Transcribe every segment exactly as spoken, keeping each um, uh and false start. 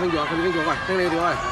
聽住啊，佢哋聽住，喂，聽你電話喂。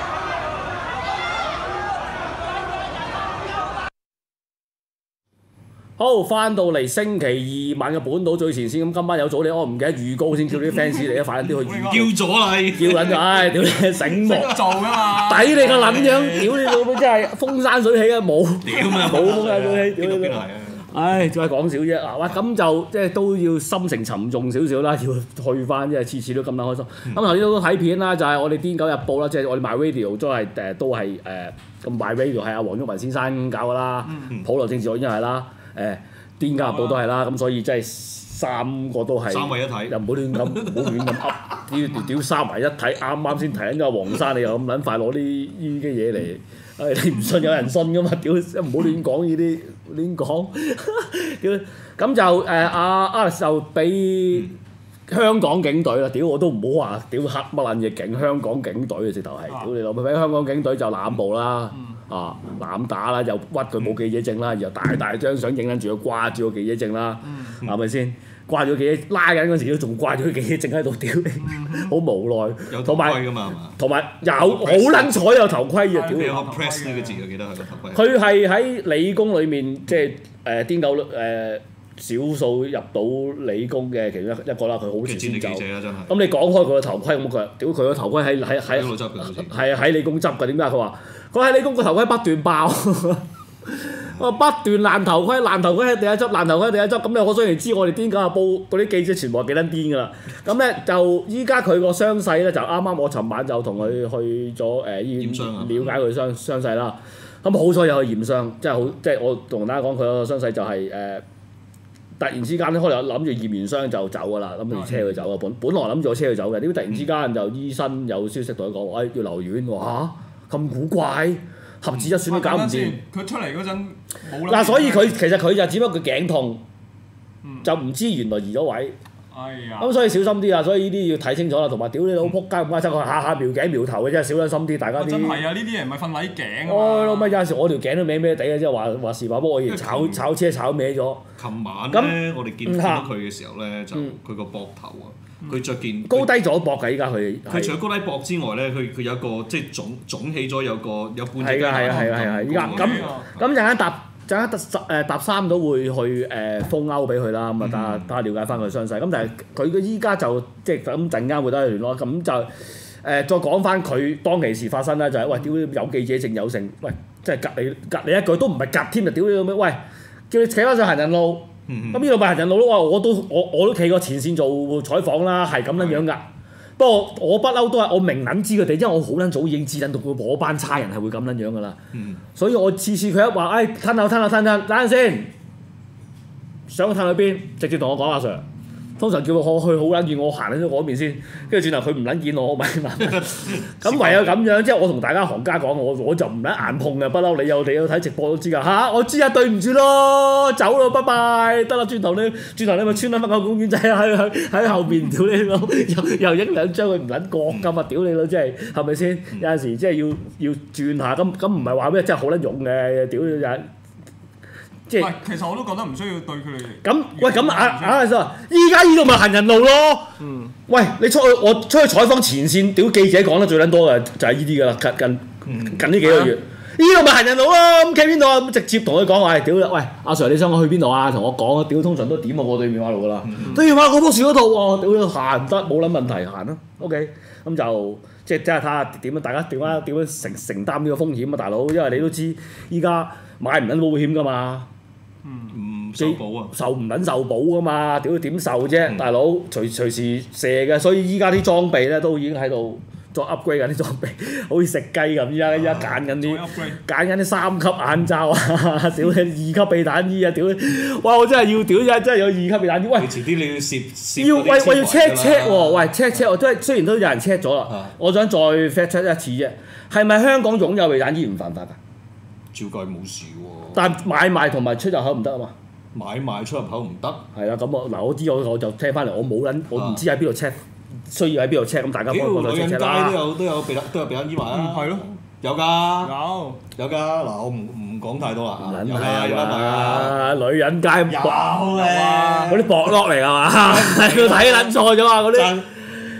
好，翻到嚟星期二晚嘅本土最前線，咁今晚有早你，我唔記得預告先叫啲 fans 嚟啊，快啲去預叫咗啦， 叫撚咗，唉，屌你醒目， 做㗎嘛， 抵你個撚樣，屌你老母真係風山水起啊，冇， 屌啊， 冇風山水起，屌你老母！ 邊度係啊？ 唉，再講少啫，嗱，哇，咁就即係都要心情沉重少少啦，要去翻，即係次次都咁撚開心。咁頭先都睇片啦，就係我哋《癲狗日報》啦，即係我哋 MyRadio 都係誒都係誒咁 MyRadio 係阿黃毓民先生搞㗎啦，普羅政治我已經係啦。誒《癲狗日報》都係啦，咁所以即係三個都係三位一體， 又唔好亂咁，唔好亂咁噏，屌屌三埋一體，啱啱先提緊咗黃生，你又咁撚快攞啲呢啲嘢嚟，誒你唔信有人信噶嘛？屌唔好亂講呢啲，亂講，屌咁就誒阿 Alex 就俾香港警隊啦，屌我都唔好話屌黑乜撚嘢警，香港警隊嘅直頭係，屌你老母俾香港警隊就濫捕啦。啊攬打啦，又屈佢冇記者證啦，然後大大張相影緊住佢掛住個記者證啦，係咪先？掛咗記者拉緊嗰時都仲掛咗記者證喺度，屌你，好無奈。 有頭盔㗎嘛係嘛？ 同埋有好撚彩有頭盔嘅，屌！ 有個 press 呢個字我記得係個頭盔。 佢係喺理工裏面，即係誒癲狗誒少數入到理工嘅其中一一個啦，佢好遲先走。咁你講開佢個頭盔咁佢，屌佢個頭盔喺喺喺係喺理工執㗎，點解佢話？佢喺理工個頭盔不斷爆，我不斷爛頭盔，爛頭盔喺第一執，爛頭盔喺第一執，咁你可想而知我哋癲狗日報嗰啲記者全部係幾撚癲㗎啦。咁咧就依家佢個傷勢咧就啱啱我尋晚就同佢去咗誒醫院了解佢傷傷勢啦。咁好彩有去驗傷，即係好即係我同大家講佢個傷勢就係、是、誒、呃、突然之間咧，可能諗住驗完傷就走㗎啦，諗住車佢走啊。本本來諗住我車佢走嘅，點解突然之間就醫生有消息同佢講話，誒要留院喎嚇，咁古怪，合指一算都搞唔掂。 佢出嚟嗰陣冇嗱，所以佢其實佢就只不過佢頸痛，就唔知原來移咗位。 哎呀！ 咁所以小心啲啊！所以呢啲要睇清楚啦，同埋屌你老撲街咁閪，佢下下瞄頸瞄頭嘅真係小心啲，大家啲。 真係啊！呢啲人咪瞓禮頸啊嘛。 哦，老味有陣時我條頸都歪歪地嘅，即係話話時話，不過我以前炒炒車炒歪咗。 琴晚咧，我哋見到佢嘅時候咧，就佢個膊頭啊，佢着件高低咗膊㗎，依家佢。 佢除咗高低膊之外咧，佢佢有個即係腫腫起咗，有個有半隻。 係㗎係啊係啊係啊！依家咁咁陣間搭。陣間搭誒搭三都會去誒封歐俾佢啦，咁啊等下等下瞭解翻佢傷勢。咁但係佢嘅依家就即係咁陣間會得聯絡，咁就誒、呃、再講翻佢當其時發生啦，就係、是、喂屌有記者證有成，喂即係隔你隔你一句都唔係隔添啊！屌你老味，喂叫你企翻上行人路，咁呢度咪行人路咯？我都我我都企過前線做採訪啦，係咁樣樣㗎。不過我不嬲都係我明撚知佢哋，因為我好撚早已經知撚到嗰班差人係會咁撚樣㗎啦。嗯、所以我次次佢一話，誒吞口吞口吞吞，等陣先，想吞去邊？直接同我講阿 Sir。通常叫我去好撚遠，我行喺咗嗰邊先，跟住轉頭佢唔撚見我，我咪咁唯有咁樣，即係我同大家行家講，我我就唔撚硬碰嘅，不嬲你有你有睇直播都知㗎嚇、啊，我知啊，對唔住咯，走咯，拜拜，得啦，轉頭你轉頭你咪穿撚翻個公園仔喺喺喺後邊，屌你老，又又影兩張佢唔撚覺㗎嘛，屌你老，真係係咪先？有陣時即係要要轉下，咁咁唔係話咩，真係好撚勇嘅，屌你就。即係， 其實我都覺得唔需要對佢哋。 咁喂，咁啊啊阿 Sir，依家呢度咪行人路咯。嗯。喂，你出去我出去採訪前線，屌記者講得最撚多嘅就係呢啲㗎啦，近近、嗯、近呢幾個月，呢度咪行人路咯，咁企邊度啊？咁直接同佢講話，屌啦，喂，阿 Sir 你想我去邊度啊？同我講啊，屌通常都點我過對面馬路㗎啦，嗯、對面馬路嗰棵樹嗰度喎，屌行得冇撚問題行啦 ，OK，咁就即係即係睇下點樣，大家點樣點樣承承擔呢個風險啊，大佬，因為你都知依家買唔撚保險㗎嘛。 唔受保啊！ 受唔撚受保噶嘛？屌點受啫，嗯、大佬隨隨時射嘅，所以依家啲裝備咧都已經喺度再 upgrade 緊啲裝備，好似食雞咁。依家依家揀緊啲揀緊啲三級眼罩啊！屌你二級避彈衣啊！屌哇！我真係要屌真真係有二級避彈衣。喂， 遲啲你要攝攝要喂我要 check check 喎，喂 check check 我都係雖然都有人 check 咗啦，啊、我想再 fact check 一次啫。係咪香港擁有避彈衣唔犯法㗎？ 照計冇事喎。 但買賣同埋出入口唔得啊嘛！ 買賣出入口唔得。 係啊，咁我嗱我知我我就聽翻嚟，我冇撚，我唔知喺邊度 check，需要喺邊度 check，咁大家幫我再 check check 啦。 女人街都有都有避都有避彈衣賣啊。 係咯， 有㗎。 有有㗎，嗱我唔唔講太多啦。 撚係啊，有得賣啊。 女人街有咧， 嗰啲薄落嚟係嘛？你睇撚錯咗啊！嗰啲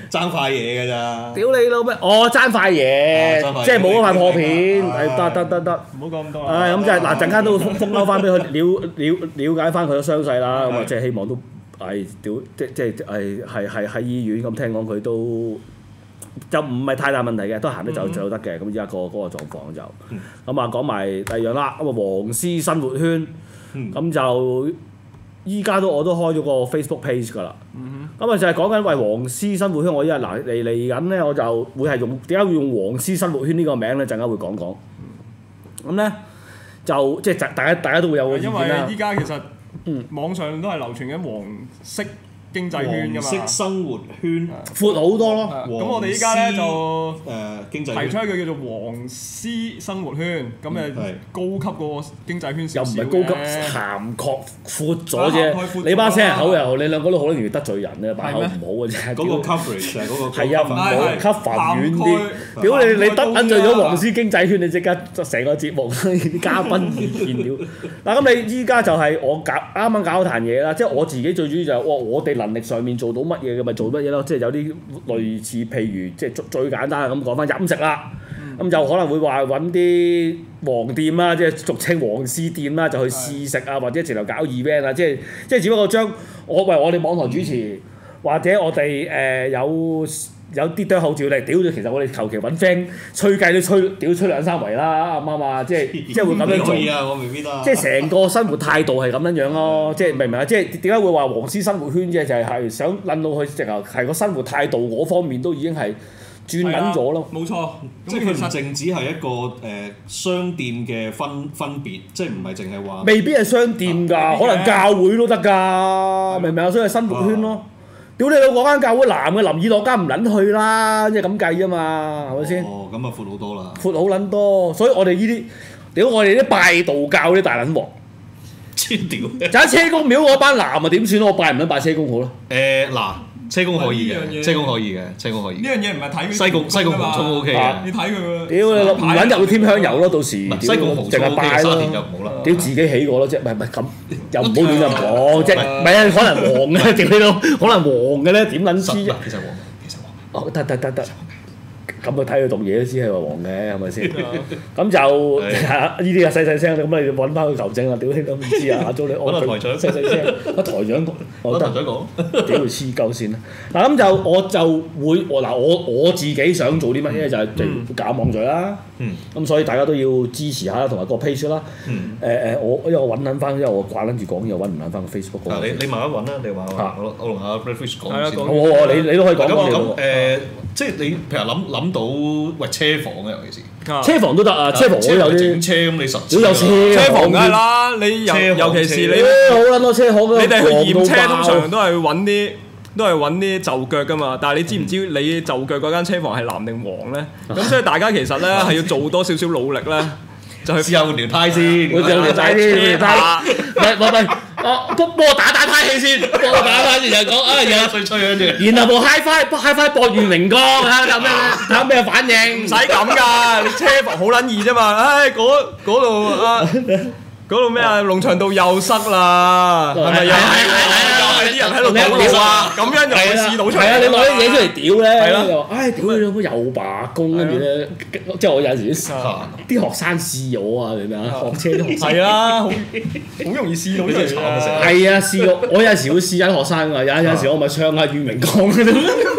爭塊嘢㗎咋。 屌你老咩！我爭塊嘢，即係冇嗰塊破片，係得得得得。 唔好講咁多啦。 唉，咁即係嗱，陣間都會封封勾翻俾佢了了了解翻佢嘅傷勢啦。咁啊，即係希望都係屌，即即係係係係喺醫院咁聽講佢都就唔係太大問題嘅，都行得走走得嘅。咁而家個嗰個狀況就咁啊，講埋第二樣啦。咁啊，黃絲生活圈咁就依家都我都開咗個 Facebook page 㗎啦。咁啊就係講緊為黃絲生活圈，我依家嗱嚟嚟緊咧，我就會係用點解會用黃絲生活圈呢個名咧？陣間會講講。咁咧就即係大家大家都會有個意見啦。 因為依家其實網上都係流傳緊黃色經濟圈㗎嘛， 黃色生活圈闊好多咯。 咁我哋依家咧就誒經濟提出一個叫做黃絲生活圈，咁誒高級過經濟圈少少嘅。 又唔係高級，涵蓋闊咗啫。你把聲口又，你兩個都好容易得罪人咧，把口唔好嘅啫。 嗰個 coverage 係嗰個係啊，唔好 cover 遠啲。屌你你得緊罪咗黃絲經濟圈，你即刻成個節目啲嘉賓見料。嗱咁你依家就係我搞啱啱搞嗰壇嘢啦，即係我自己最主要就係我我哋能力上面做到乜嘢嘅咪做乜嘢咯，即係有啲類似譬如即係最最簡單咁講翻飲食啦，咁、嗯、就可能會話揾啲黃店啦，即係俗稱黃絲店啦，就去試食啊，或者直頭搞 event 啊，即係即係只不過將我為我哋網台主持，嗯、或者我哋誒、呃、有有啲多口照嚟屌咗，其實我哋求其揾 friend 吹雞都吹屌吹兩三圍啦，啱唔啱啊？即係即係會咁樣做。 啊，我未必得。 即係成個生活態度係咁樣樣咯，即係明唔明啊？即係點解會話黃絲生活圈啫？就係、是、係想撚到佢直頭係個生活態度嗰方面都已經係轉緊咗咯。 冇錯， 即係佢唔淨止係一個誒、呃、商店嘅分分別，即係唔係淨係話。 未必係商店㗎，啊、可能教會都得㗎，明唔明啊？所以係生活圈咯。屌你老嗰間教會男嘅林以樂間唔撚去啦，即係咁計啫嘛，係咪先？ 哦，咁啊闊好多啦。 闊好撚多，所以我哋呢啲屌我哋啲拜道教啲大撚王， 黐屌！ 就喺車公廟嗰班男啊點算？我拜唔撚拜車公好咯？ 誒嗱。車公可以嘅，車公可以嘅，車公可以。 呢樣嘢唔係睇西貢西貢紅葱 O K 嘅。 你睇佢。 屌你唔撚入去添香油咯，到時。 西貢紅葱 O K 嘅，沙田就唔好啦。 屌自己起過咯，即係唔係唔係咁，又唔好亂咁講，即係唔係啊？可能黃嘅，屌你老，可能黃嘅咧點撚知啫？ 其實黃，其實黃。 哦，得得得得。咁佢睇佢讀嘢都知係話黃嘅，係咪先？咁就呢啲啊細細聲，咁你揾翻佢求證啦！屌你都唔知啊！阿租你我台長細細聲，阿台長我台長講， 屌佢黐鳩線啦！嗱咁就我就會我嗱我我自己想做啲乜嘢就係搞網聚啦。咁所以大家都要支持下啦，同埋個 page 啦。誒誒，我因為我揾撚翻，因為我掛撚住講嘢，揾唔撚翻個 Facebook。 嗱你你慢慢揾啦，你話我我同阿 Redfish 講先。 我你你都可以講咁咁誒，即係你譬如諗諗到喂車房啊，尤其是車房都得啊，車房我有啲整車咁你實。 都有車車房梗係啦，你尤尤其是你好撚多車行嘅。 你哋去驗車通常都係揾啲。都係揾啲就腳㗎嘛，但係你知唔知你就腳嗰間車房係藍定黃咧？咁所以大家其實咧係要做多少少努力咧，就去試下換條胎先， 換條胎先，胎，唔係唔係，我幫我打打胎氣先，幫我打胎先就講啊，然後吹吹跟住， 然後部 HiFi HiFi 播完明光，睇下有咩睇下咩反應， 唔使咁㗎，你車房好撚易啫嘛，唉嗰嗰度啊嗰度咩啊龍翔道又塞啦，係咪又係啲人喺度堵路啊？咁樣又會試到出嚟。 係啊，你攞啲嘢出嚟屌咧，又話唉屌你老母又罷工，跟住咧即係我有時啲啲學生試我啊，明唔明啊？學車啲學生係啊，好好容易試到出嚟啊！ 係啊，試我我有陣時會試緊學生㗎，有有陣時我咪唱下願明光嗰啲。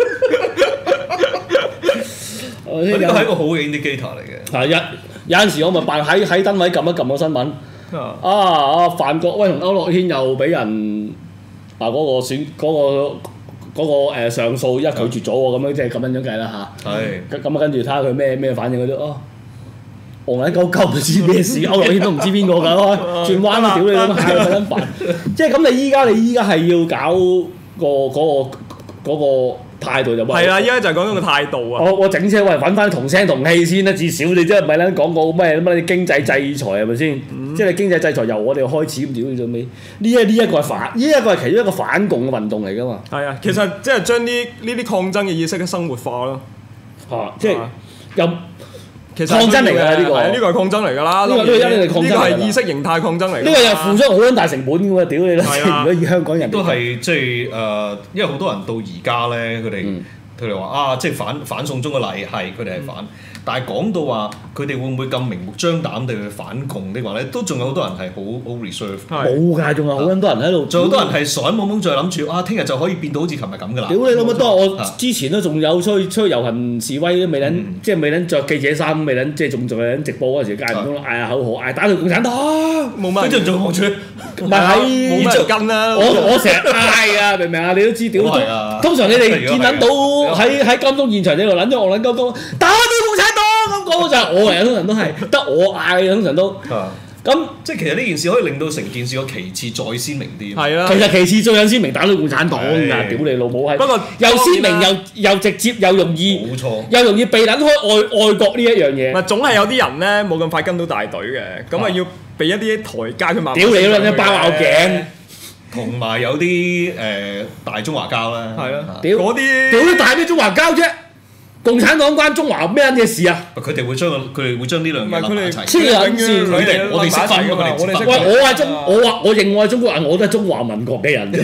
呢個係一個好嘅 indicator 嚟嘅。 係有有陣時我咪扮喺喺燈位撳一撳個新聞。啊啊！范國威同區諾軒又俾人啊嗰個選嗰個嗰個誒上訴，一拒絕咗喎，咁樣即係咁樣樣計啦嚇。係。咁啊跟住睇下佢咩咩反應嗰啲哦，戇撚鳩鳩唔知咩事，區諾軒都唔知邊個㗎，轉彎啦屌你咁係咪撚煩？即係咁你依家你依家係要搞個嗰個嗰個態度就係啦，依家就係講緊個態度啊！ 我我整車喂揾翻同聲同氣先啦，至少你真係唔係撚講過咩乜經濟制裁係咪先？即係經濟制裁由我哋開始咁屌你做咩？呢一呢一個係反，呢一個係其中一個反共嘅運動嚟㗎嘛。係啊，其實即係將啲呢啲抗爭嘅意識生活化咯。 嚇！即係又其實抗爭嚟㗎呢個， 呢個係抗爭嚟㗎啦。 呢個呢個一定係抗爭嚟㗎。呢個係意識形態抗爭嚟。 呢個又付出好撚大成本㗎喎！屌你啦！如果以香港人都係即係誒，因為好多人到而家咧，佢哋佢哋話啊，即係反反送中嘅例係佢哋係反，嗯、但係講到話佢哋會唔會咁明目張膽地去反共的話咧，都仲有好多人係好好 reserve。 冇㗎，仲有好多人喺度， 仲有好多人係傻懵懵，再諗住啊，聽日就可以變到好似琴日咁㗎啦。 屌你老母多！我之前都仲有出去出去遊行示威，都未撚，嗯、即係未撚着記者衫，未撚即係仲仲係直播嗰陣時，嗌唔通嗌下口號，嗌打到共產黨，冇乜。跟住仲望住，唔係喺冇乜人跟啦。 我我成日嗌啊，明唔明啊？你都知屌。通常你哋見撚到喺喺金鐘現場，你度撚咗我撚鳩鳩，打到共產黨咁講就係我嚟，通常都係得我嗌，通常都。咁即係其實呢件事可以令到成件事個旗幟再鮮明啲。 係啦， 其實旗幟最有鮮明，打到共產黨㗎，屌你老母係。不過又鮮明又又直接又容易，冇錯，又容易避撚開愛愛國呢一樣嘢。 咪總係有啲人咧冇咁快跟到大隊嘅，咁啊要俾一啲台階佢慢慢。 屌你啦！你包拗頸。 同埋有啲誒大中華膠啦， 係咯， 屌嗰啲屌啲大咩中華膠啫？共產黨關中華咩嘢事啊？ 佢哋會將佢哋會將呢兩樣諗埋一齊。 黐撚線， 佢哋我哋識分㗎嘛，我哋識分。 喂，我係中，我話我認我係中國人，我都係中華民國嘅人。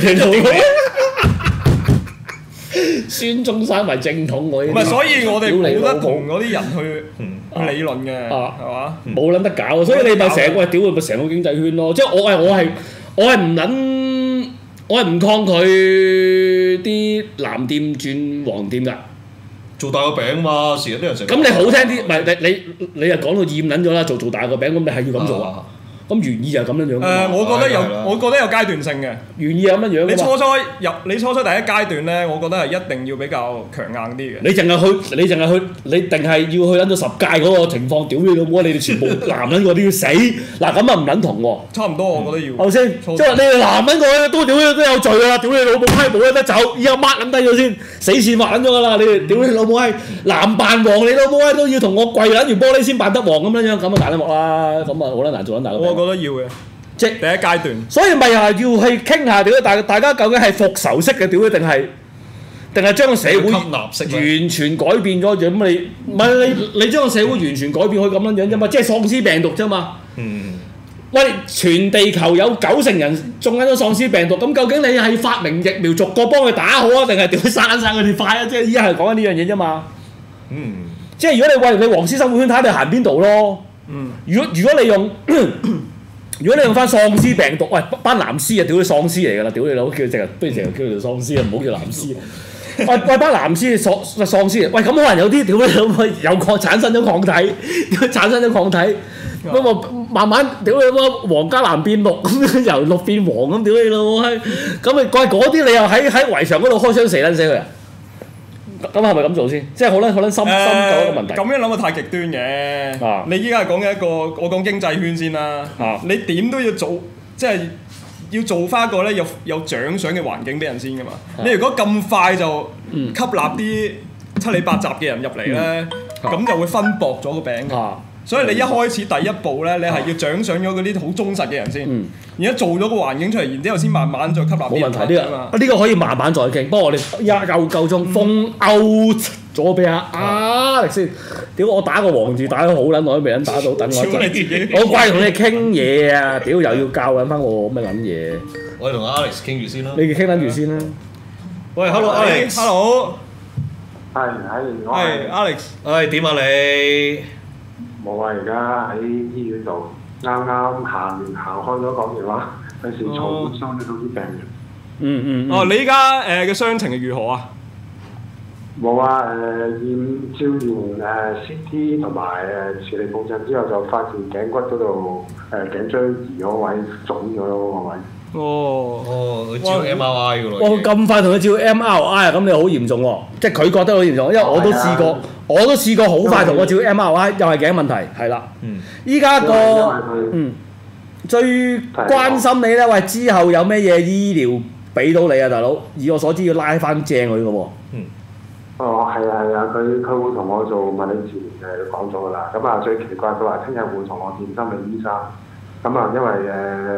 孫中山為正統，我唔係，所以我哋冇得同嗰啲人去去理論嘅，係嘛？ 冇撚得搞，所以你咪成個屌咪成個經濟圈咯。即係我係我係我係唔撚，我係唔抗拒啲藍店轉黃店㗎。 做大個餅嘛，成日啲人食。 咁你好聽啲，唔係你你你又講到厭撚咗啦，做做大個餅，咁你係要咁做啊？咁原意就係咁樣樣。 誒，我覺得有，我覺得有階段性嘅。 原意係咁樣樣。 你初初入，你初初第一階段咧，我覺得係一定要比較強硬啲嘅。 你淨係去，你淨係去，你定係要去撚到十屆嗰個情況，屌你老母！你哋全部男人嗰啲要死，嗱咁啊唔撚同喎。 差唔多，我覺得要。 係咪先？即係你哋男人嗰啲都屌你都有罪啊！屌你老母閪，冇得走，以後抹撚低咗先，死線抹撚咗㗎啦！你哋屌你老母閪，男扮黃，你老母閪都要同我跪撚完玻璃先扮得黃咁樣樣，咁啊大得幕啦，咁啊好撚難做撚大個。 我覺得要嘅，即係第一階段。所以咪又係要去傾下屌，大大家究竟係復仇式嘅屌定係定係將個社會完全改變咗樣？咁你唔係你你將個社會完全改變去咁樣樣啫嘛？即係喪屍病毒啫嘛。嗯。喂，全地球有九成人中緊咗喪屍病毒，咁究竟你係發明疫苗逐個幫佢打好啊，定係屌生生佢哋快啊？即係依家係講緊呢樣嘢啫嘛。嗯。即係如果你喂你黃絲生活圈睇下你行邊度咯。嗯。如果如果你用如果你用翻喪屍病毒，喂班藍絲啊，屌你喪屍嚟㗎啦，屌你老，叫成日不如成日叫做喪屍啊，唔好叫藍絲。喂喂班藍絲喪喪屍嚟，喂咁可能有啲屌你老，有抗產生咗抗體，產生咗抗體。咁我慢慢屌你老黃加藍變綠，咁由綠變黃咁屌你老閪，咁咪怪嗰啲你又喺喺圍牆嗰度開槍射撚死佢啊！咁係咪咁做先？即係好撚好撚深深究一個問題。 咁樣諗啊太極端嘅。啊、你依家係講緊一個，我講經濟圈先啦。啊、你點都要做，即係要做翻一個咧有有獎賞嘅環境俾人先㗎嘛。啊、你如果咁快就吸納啲七里八雜嘅人入嚟咧，咁、嗯啊、就會分薄咗個餅。啊所以你一開始第一步咧，你係要獎賞咗嗰啲好忠實嘅人先，然之後做咗個環境出嚟，然之後先慢慢再吸納啲人。冇問題，呢個呢個可以慢慢再傾。不過我哋而家夠夠鐘，封 out 咗俾阿阿力先。屌我打個黃字打咗好撚耐都未撚打到，等我一陣。我掛住同你傾嘢啊！屌又要教緊翻我咩撚嘢？ 我哋同 Alex 傾住先啦。 你哋傾緊住先啦。 喂 ，Hello Alex，Hello。 係係我係 Alex。 誒點啊你？ 冇啊！而家喺醫院度，啱啱行完行開咗講電話，有時嘈傷到啲病人。 嗯嗯。 哦，你依家誒嘅傷情係如何啊？ 冇啊！誒驗照完誒 C T 同埋誒磁力共振之後，就發現頸骨嗰度誒頸椎移咗位，腫咗咯個位。 哦哦，佢照 M R I 㗎咯。 哇！咁快同佢照 M R I 啊？咁你好嚴重喎！即係佢覺得好嚴重，因為我都試過。我都試過好快同我照 M R I，又係頸問題，係啦。依家個嗯最關心你咧，喂之後有咩嘢醫療俾到你啊，大佬？以我所知要拉翻正佢嘅喎。嗯。 哦，係啊係啊，佢佢會同我做物理治療嘅，講咗㗎啦。咁啊最奇怪佢話聽日會同我見心理醫生。咁啊因為誒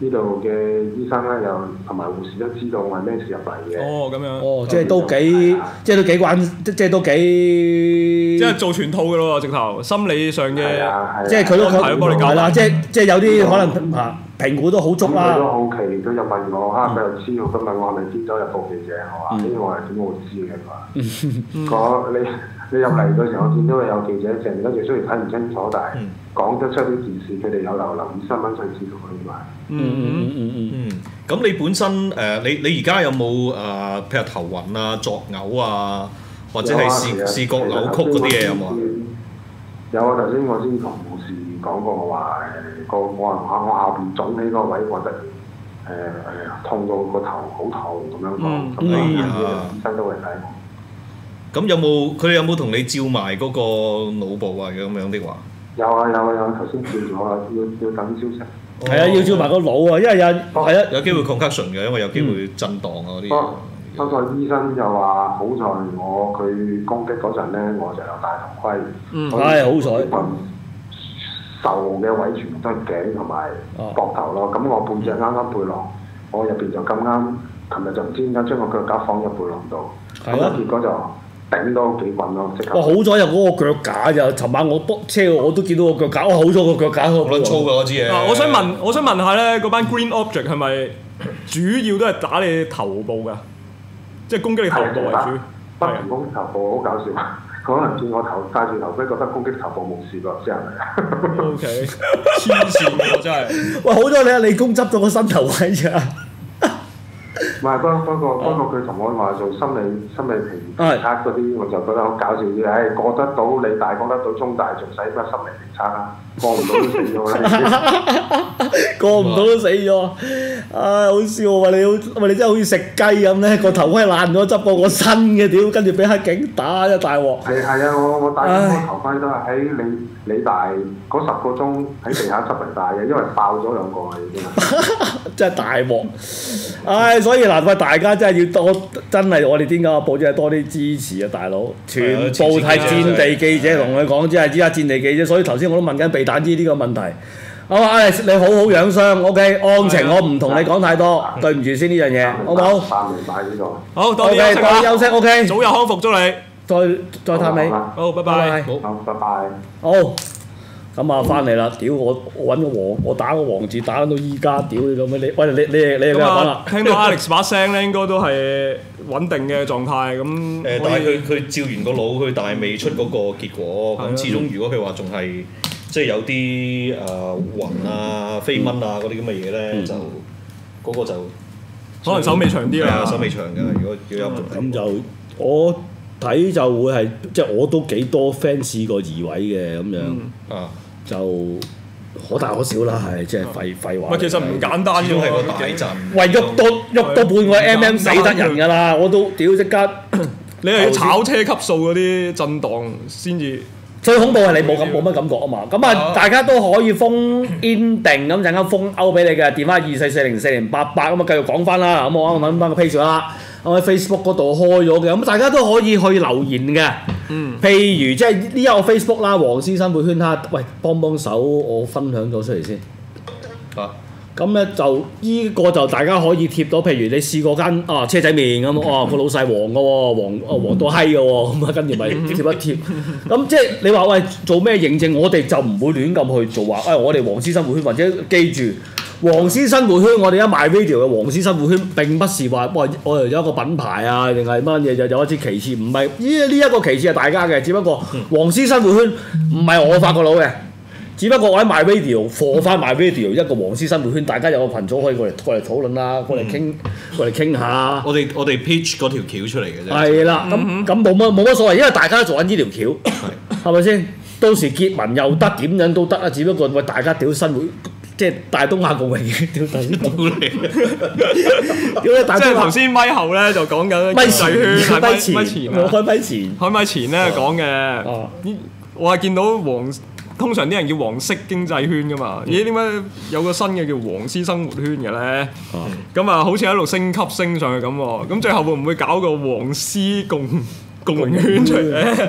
呢度嘅醫生咧，又同埋護士都知道我係咩事入嚟嘅。 哦，咁樣。 哦，即係都幾，即係都幾關，即係都幾。 即係做全套嘅咯喎，直頭心理上嘅， 即係佢都安排都幫你搞係啦，即係即係有啲可能啊評估都好足啦。 佢都好奇，佢就問我啊，佢又知，佢問我係咪天州日報記者？我話：呢個係點會知嘅？佢話：嗰你你入嚟嗰時候，我見到你有記者證，跟住雖然睇唔清楚，但係講得出呢件事，佢哋有留留意新聞，所以知道佢嘛。 嗯嗯嗯嗯嗯，咁你本身誒，你你而家有冇誒，譬如頭暈啊、作嘔啊？或者係視視覺扭曲嗰啲嘢有冇啊？ 有啊！頭先我先同護士講過，我話誒個我話我下邊腫起個位，我突然誒誒痛到個頭好痛咁樣講，咁啊醫生都會睇我。 咁有冇佢哋有冇同你照埋嗰個腦部啊？咁樣的話？ 有啊有啊有啊！頭先照咗啊，要要等消息。 係啊，要照埋個腦啊，因為有係啊， 有機會 concussion 嘅，因為有機會震盪啊嗰啲。 不過醫生就話：好在我佢攻擊嗰陣咧，我就有戴頭盔。 嗯，係好彩。 受嘅位全部都係頸同埋膊頭咯。咁我背脊啱啱背囊，我入邊就咁啱，琴日就唔知點解將個腳架放入背囊度。係啊。結果就頂多幾棍咯，即刻。 哇！好彩有嗰個腳架咋，尋晚我駁車我都見到個腳架，哇！好彩個腳架好撚粗㗎嗰支嘢。 嗱，我想問，我想問下咧，嗰班 Green Object 係咪主要都係打你頭部㗎？即係攻擊你頭部為主， 不停攻擊頭部，好搞笑。佢可能見我頭戴住頭盔，覺得攻擊頭部冇事㗎，先係咪 ？O K，黐線喎真係。 喂，好彩你阿理工執咗個新頭盔咋。 唔係，不不過不過佢同我話做心理心理評測嗰啲，我就覺得好搞笑啲。唉，過得到理大，過得到中大，仲使乜心理評測啊？過唔到都死咗啦！ 過唔到都死咗，唉，好笑喎！你好，喂，你真係好似食雞咁咧，個頭盔爛咗，執過個新嘅，屌，跟住俾黑警打一大鑊。 係係啊！我我戴嗰個頭盔都係喺理理大嗰十個鐘喺地下執嚟戴嘅，因為爆咗兩個啊已經。 真係大鑊！唉，所以難怪大家真係要多，真係我哋點解個報紙係多啲支持啊，大佬！全部係戰地記者同佢講，只係依家戰地記者，所以頭先我都問緊避彈衣呢個問題。好啊 ，Alex，你好好養傷 ，OK，案情我唔同你講太多，對唔住先呢樣嘢，好唔好？ 三年買呢個。 好，多謝多休息 ，OK， 早日康復，祝你。 再再探你。 好，拜拜。 好，拜拜。 好。咁啊，翻嚟啦！屌我我揾個黃，我打個黃字打到依家，屌你咁樣你，喂你你你你講啦。 聽到 Alex 把聲咧，應該都係穩定嘅狀態咁。誒， 但係佢佢照完個腦，佢但係未出嗰個結果。咁始終如果佢話仲係即係有啲誒暈啊、飛蚊啊嗰啲咁嘅嘢咧，就嗰個就可能手尾長啲啦。 手尾長㗎，如果如果有咁就我睇就會係即係我都幾多 fans 試過移位嘅咁樣啊。就可大可小啦，係即係廢廢話。 唔係，其實唔簡單嘅， 係個大陣。 喂，喐到喐到半個 mm 死得人㗎啦！我都屌即刻。 你係要炒車級數嗰啲震盪先至。 最恐怖係你冇咁冇乜感覺啊嘛！咁啊，大家都可以封 in 定咁陣間封歐俾你嘅電話二四四零四零八八咁啊，繼續講翻啦。咁我啱啱揾翻個 page 啦。我喺 Facebook 嗰度開咗嘅，咁大家都可以去留言嘅。嗯。譬如即係呢一個 Facebook 啦，黃絲生活圈啦，喂，幫幫手，我分享咗出嚟先。啊。咁咧就依個就大家可以貼到，譬如你試過間啊車仔麵咁，哦個老細黃嘅喎，黃哦黃到閪嘅喎，咁啊跟住咪貼一貼。咁即係你話喂做咩認證？我哋就唔會亂咁去做話，誒、哎、我哋黃絲生活圈或者記住。黃絲生活圈，我哋一賣 video 嘅黃絲生活圈並不是話，哇！我哋有一個品牌啊，定係乜嘢就有一支旗幟，唔係呢呢一個旗幟係大家嘅，只不過黃絲生活圈唔係我發個腦嘅，只不過我喺賣 video 貨翻賣 video 一個黃絲生活圈，大家有個群組可以過嚟過嚟討論啦，過嚟傾過嚟傾下。 我哋我哋 pitch 嗰條橋出嚟嘅啫。 係啦，咁咁冇乜冇乜所謂，因為大家都做緊呢條橋，係咪先？到時結盟又得，點樣都得啊！只不過喂大家屌生活。即係大東亞共榮嘅屌大東嚟，屌即係頭先咪後咧就講緊經濟圈， 咪前咪前我開咪前， 開咪前咧講嘅，我係見到黃，通常啲人叫黃色經濟圈噶嘛，咦點解有個新嘅叫黃絲生活圈嘅咧？咁啊好似喺度升級升上去咁喎，咁最後會唔會搞個黃絲共共榮圈出嚟咧？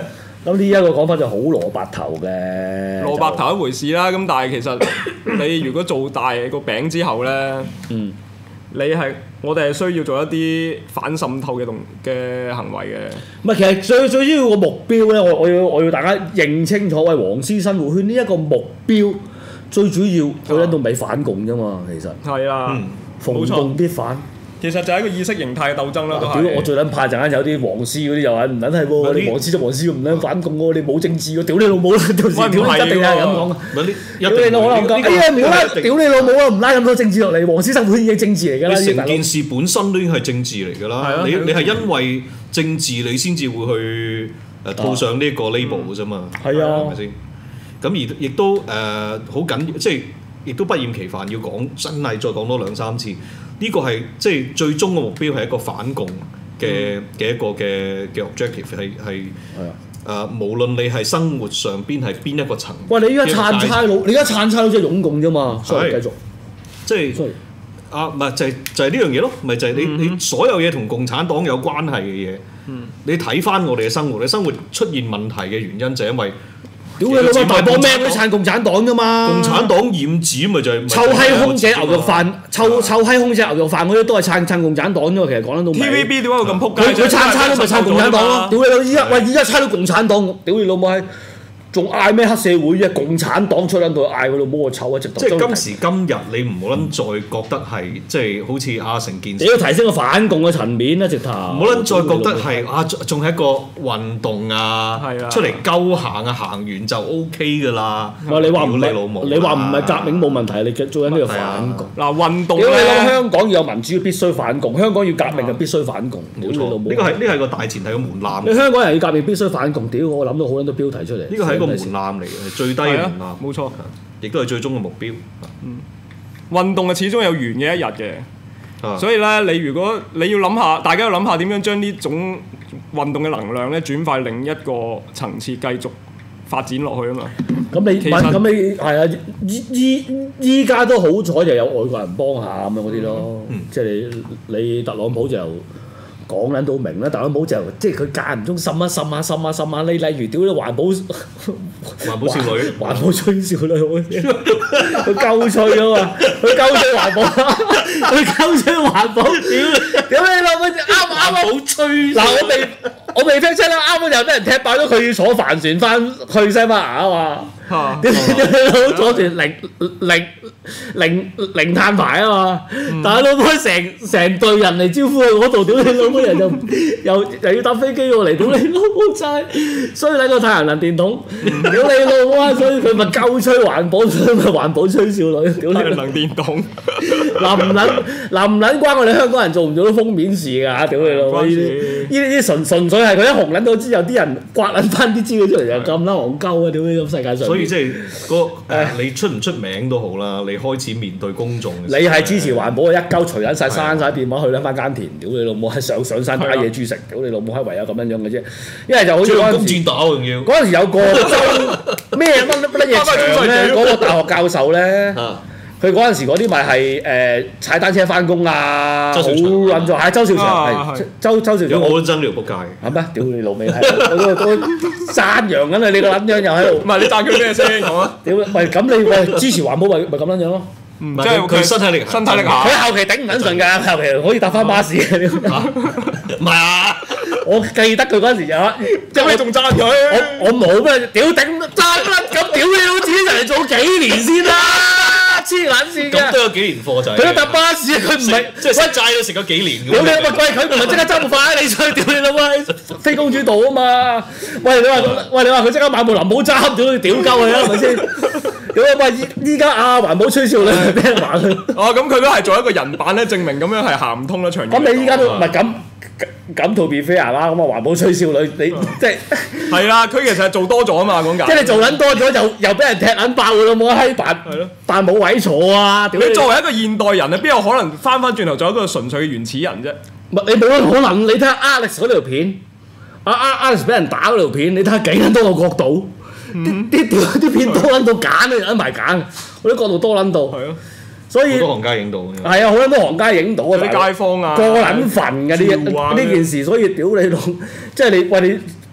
咁呢一個講法就好蘿蔔頭嘅。 蘿蔔頭一回事啦，咁但係其實你如果做大個餅之後咧， 嗯， 你係我哋係需要做一啲反滲透嘅動嘅行為嘅。 唔係，其實最最主要個目標咧，我我要我要大家認清楚，喂，黃絲生活圈呢一個目標最主要佢喺度咪反共啫嘛，其實係啦， 嗯逢共必反。 其實就係一個意識形態嘅鬥爭啦，都係。 屌！我最撚怕陣間有啲黃絲嗰啲又係唔撚係喎，你黃絲就黃絲唔撚反共喎，你冇政治喎，屌你老母啦！到時屌你一定係咁講。 唔係呢？ 屌你老母啦！哎呀唔好啦！屌你老母啦！唔拉咁多政治落嚟，黃絲生活已經政治嚟㗎啦。 成件事本身都已經係政治嚟㗎啦。你你係因為政治你先至會去誒套上呢個 label 㗎啫嘛。 係啊， 係咪先？咁而亦都誒好緊要，即係亦都不厭其煩要講，真係再講多兩三次。呢個係即係最終嘅目標係一個反共嘅嘅一個嘅嘅 objective 係係誒，無論你係生活上邊係邊一個層。 喂，你而家撐差佬，你而家撐差佬即係擁共啫嘛，所以繼續。 即係啊，唔係就係就係呢樣嘢咯，咪就係你你所有嘢同共產黨有關係嘅嘢，你睇翻我哋嘅生活，你生活出現問題嘅原因就係因為。 屌你老母大波咩都撐共產黨㗎嘛！ 共產黨染指咪就係臭閪空姐牛肉飯，臭臭閪空姐牛肉飯嗰啲都係撐撐共產黨啫嘛。其實講得到 T V B 點解會咁撲街？ 佢佢撐差都咪撐共產黨咯！屌你老！依家喂依家差到共產黨，屌你老母閪！仲嗌咩黑社會啫？共產黨出撚到嗌佢老母個臭啊！直頭即係今時今日，你唔好撚再覺得係即係好似阿成件事。 你要提升個反共嘅層面啦，直頭。唔好撚再覺得係啊，仲係一個運動啊，出嚟鳩行啊，行完就 O K 㗎啦。 喂，你話唔係老母？ 你話唔係革命冇問題，你做緊呢個反共。 嗱運動屌你咧， 香港要有民主必須反共，香港要革命就必須反共。 冇錯，呢個係呢個係個大前提嘅門檻。 你香港人要革命必須反共，屌我諗到好撚多標題出嚟。 呢個係一個門檻嚟嘅。最低嘅門檻， 冇錯， 亦都係最終嘅目標。 嗯，運動係始終有完嘅一日嘅， 啊、 所以咧，你如果你要諗下，大家要諗下點樣將呢種運動嘅能量咧轉化另一個層次，繼續發展落去啊嘛。 咁你咁你係啊？依依依家都好彩就有外國人幫下咁樣嗰啲咯， 嗯、 即係你你特朗普就講撚到明啦，特朗普就即係佢間唔中滲一滲下滲下滲下，你例如屌你環保環保少女， 環保吹少女，佢鳩吹啊嘛，佢鳩吹環保，佢鳩吹環保，屌屌你老母啱啱啊！好吹嗱，我未我未聽出啦，啱啱又俾人踢爆咗，佢要坐帆船翻去西班牙啊嘛。點點你老坐團零零零零碳排啊嘛，但係老母成成隊人嚟招呼佢嗰度，屌你老母人又又又要搭飛機過嚟，屌你老母真，所以喺個太陽能電筒，屌你老母啊！所以佢咪鳩吹環保，所以咪環保吹少女，屌你太陽能電筒， 嗱唔撚嗱唔撚關我哋香港人做唔做到封面事㗎，屌你老母！呢啲呢啲純純粹係佢一紅撚到之後，啲人刮撚翻啲資料出嚟就咁啦，戇鳩啊！屌你咁世界上。 所以即係嗰誒，你出唔出名都好啦，你開始面對公眾嘅時候。 你係支持環保嘅一鳩除撚晒刪晒電話去撚翻間田，屌你老母係上上山打野豬食，屌你老母係唯有咁樣樣嘅啫。因為就好似嗰陣時，嗰陣時有個周咩乜乜乜嘢場咧，嗰個大學教授咧。佢嗰陣時嗰啲咪係誒踩單車翻工啊，好撚做，係周兆祥係周周兆祥。 我都憎呢條仆街。 係咩？屌你老味係，我都都讚揚緊啊！你個撚樣又喺度。 唔係你讚佢咩先講啊？ 屌，喂咁你喂支持環保咪咪咁撚樣咯？ 唔係佢身體力身體力行。 佢後期頂唔撚順㗎，後期可以搭翻巴士嘅。 唔係啊！ 我記得佢嗰陣時有， 即係你仲讚佢？ 我我冇咩，屌頂讚啦！咁屌你老子人嚟做幾年先啦！黐撚線嘅， 咁都有幾年課就係。 佢都搭巴士，佢唔係即係食齋都食咗幾年。 屌你乜鬼？佢唔係即刻執部快你出去，屌你老味！飛公主道啊嘛！喂你話喂你話佢即刻買部林寶揸，屌你屌鳩佢啊，係咪先？屌喂依依家啊環保吹少女俾人話佢。 哦咁佢都係做一個人版咧，證明咁樣係行唔通啦長遠。 咁你依家都唔係咁。咁 to be fair 啦，咁啊環保吹少女，你即係係啦，佢其實係做多咗啊嘛，講緊。 即係你做撚多咗，又又俾人踢撚爆㗎啦，冇得閪扮，但冇位坐啊！ 你作為一個現代人，你邊有可能翻翻轉頭做一個純粹嘅原始人啫？ 唔係你冇可能，你睇下 Alex 嗰條片，阿阿 Alex 俾人打嗰條片，你睇下幾撚多個角度，啲啲條啲片多撚到揀，你撚埋揀，嗰啲角度多撚到。係咯。所以好多行家影到， 係啊，好多行家影到啊， 啲街坊啊， 個撚份嘅呢呢件事，所以屌你老，即係你喂你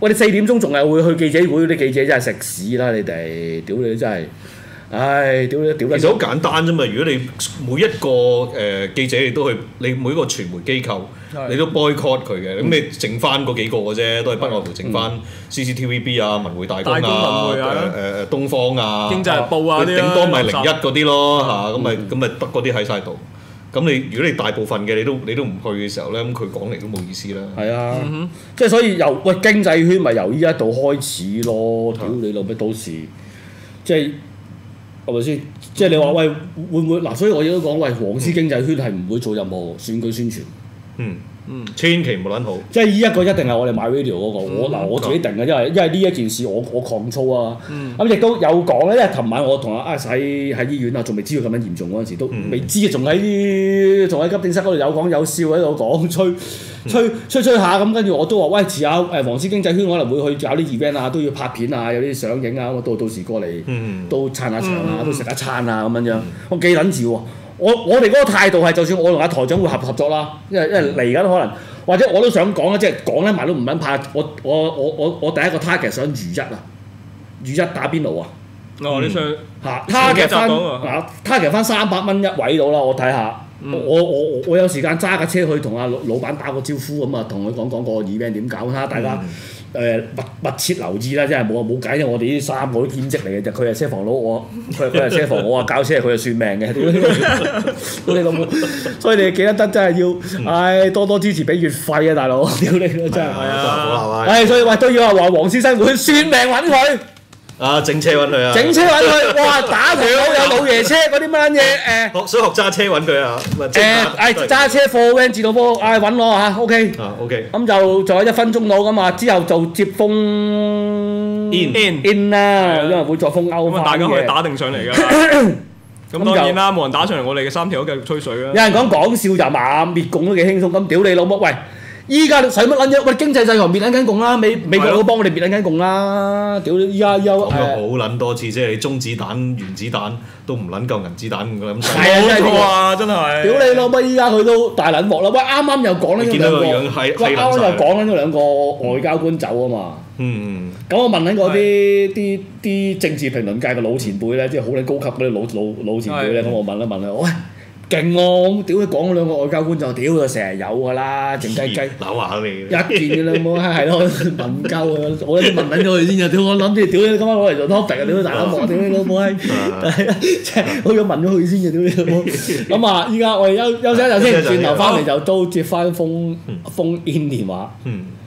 喂，你四點鐘仲係會去記者會，啲記者真係食屎啦！你哋，屌你真係，唉，屌你屌你！ 其實好簡單啫嘛，如果你每一個誒、呃、記者你都去，你每一個傳媒機構你都 boycott 佢嘅，咁、嗯、你剩翻嗰幾個嘅啫，都係不外乎剩翻 C C T V B 啊、文匯大公啊、誒誒、呃、東方啊、 經濟日報啊啲， 頂多咪零一嗰啲咯嚇，咁咪咁咪得嗰啲喺晒度。咁你如果你大部分嘅你都你都唔去嘅時候咧，咁佢講嚟都冇意思啦。係啊，嗯、即係所以由喂經濟圈咪由依一度開始咯，屌你老味到時，即係係咪先？即係你話喂會唔會嗱？所以我亦都講喂，黃絲經濟圈係唔會做任何選舉宣傳。嗯。 嗯，千祈唔好撚好。 即係依一個一定係我哋買 radio 嗰、那個，嗯、我嗱我自己定嘅，因為因為呢一件事我我抗操啊。咁亦、嗯、都有講咧，因為琴晚我同阿 Ice 喺喺醫院啊，仲未知道咁樣嚴重嗰陣時，都未知啊，仲喺仲喺急症室嗰度有講有笑喺度講吹吹吹吹下咁，跟住我都話喂，遲下誒黃絲經濟圈可能會去搞啲 event 啊，都要拍片啊，有啲相影啊，咁到到時過嚟、嗯、都撐下場啊，嗯、都食一餐啊咁樣樣，我幾撚住喎。我我哋嗰個態度係，就算我同阿台長會合合作啦，因為因為嚟緊可能，或者我都想講咧，即係講咧埋都唔撚怕。我我我我我第一個 target 想如一啊，如一打邊爐啊。 哦，你想嚇 target 翻啊 target 翻三百蚊一位到啦，我睇下。嗯、我我我我有時間揸架車去同阿老老闆打個招呼咁啊，同佢講講個 event 點搞，睇下大家。嗯誒密密切留意啦，真係冇啊冇計，因為我哋呢三個都兼職嚟嘅啫。佢係車房佬，我佢佢係車房，我話教車，佢係算命嘅。屌你老母！所以你記得得真係要，唉多多支持俾月費啊，大佬！屌你真係。係啊！唉，所以話都要話黃先生會算命揾佢。 啊！整車揾佢啊！ 整車揾佢，哇！打條佬有老爺車嗰啲乜嘢誒？ 學想學揸車揾佢啊！ 誒誒揸車貨 van 自動波，唉揾我嚇 ，OK。 啊 OK。咁就仲有一分鐘到咁啊，之後就接風 in in in 啦，因為會再風歐翻嘅。 大家可以打定上嚟㗎。咁當然啦，冇人打上嚟，我哋嘅三條都繼續吹水啦。有人講講笑就嘛，滅共都幾輕鬆，咁屌你老母！喂！依家使乜撚嘢？喂，經濟制裁滅撚緊共啦，美美國佬幫我哋滅撚緊共啦！屌依家又講咗好撚多次，即係你中子彈、原子彈都唔撚夠銀子彈咁細。 係啊， 冇錯啊，真係！ 屌你老母！依家佢都大撚鑊啦！喂，啱啱又講緊呢兩個，喂，啱啱又講緊呢兩個外交官走啊嘛。嗯。咁我問緊嗰啲啲啲政治評論界嘅老前輩咧，即係好撚高級嗰啲老老老前輩咧，咁我問一問啦，喂。勁喎！屌你講嗰兩個外交官就屌佢成日有㗎啦，靜雞雞扭下你一件㗎啦冇係咯問鳩啊！我啲問緊咗佢先啊！屌我諗住屌你今晚攞嚟做 topic 啊！屌你大佬冇！屌你老母閪！即係我要問咗佢先嘅！屌你老母！咁啊！依家我哋休休息一陣先，轉頭翻嚟就都接翻封封 in 電話。嗯。